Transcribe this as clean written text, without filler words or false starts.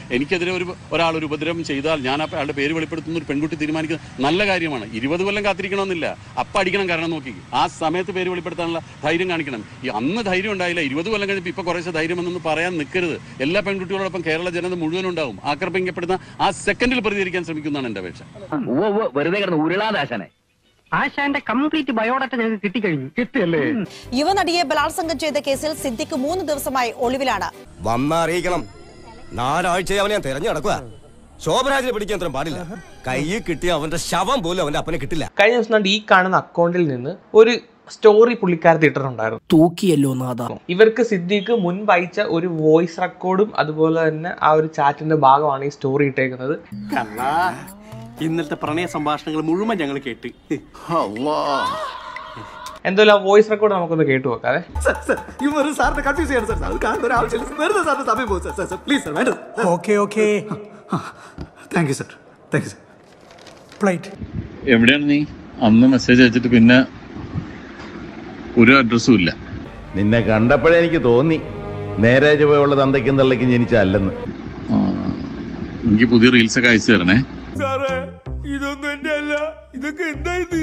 എനിക്കെതിരെ ഒരാൾ ഒരു ഉപദ്രവം ചെയ്താൽ ഞാൻ അയാളുടെ പേര് വെളിപ്പെടുത്തുന്ന ഒരു പെൺകുട്ടി തീരുമാനിക്കുന്നത് നല്ല കാര്യമാണ്. 20 കൊല്ലം കാത്തിരിക്കണമെന്നില്ല, അപ്പം അടിക്കണം. കാരണം നോക്കി ആ സമയത്ത് പേര് വെളിപ്പെടുത്താനുള്ള ധൈര്യം കാണിക്കണം. അന്ന് ധൈര്യം ഉണ്ടായില്ല, 20 കൊല്ലം കഴിഞ്ഞപ്പോൾ ഇപ്പൊ കുറേശ്ശെ ധൈര്യം എന്നൊന്നും പറയാൻ നിൽക്കരുത്. എല്ലാ പെൺകുട്ടികളോടൊപ്പം കേരള ജനത മുഴുവൻ ഉണ്ടാവും. ആക്രമിക്കപ്പെടുന്ന ആ സെക്കൻഡിൽ പ്രതികരിക്കാൻ ശ്രമിക്കുന്നതാണ് എന്റെ അപേക്ഷ. വെറുതെ കിടന്ന് ഉരുളാദാശനെ ആശാന്റെ കംപ്ലീറ്റ് ബയോഡാറ്റ ഞങ്ങൾക്ക് കിട്ടിക്കഴിഞ്ഞു. കിട്ടിയല്ലേ? യുവനടിയെ ബലാത്സംഗം ചെയ്ത കേസിൽ സിദ്ദിഖ് 3 ദിവസമായി ഒളിവിലാണ്. വന്നറിയിക്കണം. 4 ആഴ്ചയെ അവനെ ഞാൻ തെരഞ്ഞു നടക്കുക. ശോഭരാജിനെ പിടിക്കാൻ അത്ര പാടില്ല. കയ്യിൽ കിട്ടിയ അവന്റെ ശവം പോലും അവന്റെ അപ്പനെ കിട്ടില്ല. കഴിഞ്ഞ ദിവസം ഈ കാണുന്ന അക്കൗണ്ടിൽ നിന്ന് ഒരു സ്റ്റോറി പുള്ളിക്കാരത്തി ഇട്ടിട്ടുണ്ടായിരുന്നു. തൂക്കിയല്ലോ നാദാ. ഇവർക്ക് സിദ്ദിഖ് മുൻപ് അയച്ച ഒരു വോയിസ് റെക്കോർഡും അതുപോലെ തന്നെ ആ ഒരു ചാറ്റിന്റെ ഭാഗമാണ് ഈ സ്റ്റോറി ഇട്ടേക്കുന്നത്. ഇന്നലത്തെ പ്രണയ സംഭാഷണങ്ങൾ മുഴുവൻ ഞങ്ങൾ കേട്ട്. എന്തായാലും ആ വോയിസ് റെക്കോർഡ് നമുക്കൊന്ന് കേട്ടു നോക്കാതെ. എവിടെയാണ് നീ? അന്ന് മെസ്സേജ് അയച്ചിട്ട് പിന്നെ ഒരു അഡ്രസ്സും ഇല്ല. നിന്നെ കണ്ടപ്പോഴേ എനിക്ക് തോന്നി നേരെ ചുവയുള്ള തന്തയ്ക്കും തള്ളയ്ക്കും ജനിച്ചല്ലെന്ന്. എനിക്ക് പുതിയ റീൽസ് ഒക്കെ അയച്ചു തരണേ. ഇതൊന്നും എന്റെ അല്ല. ഇതൊക്കെ എന്താ ഇത്?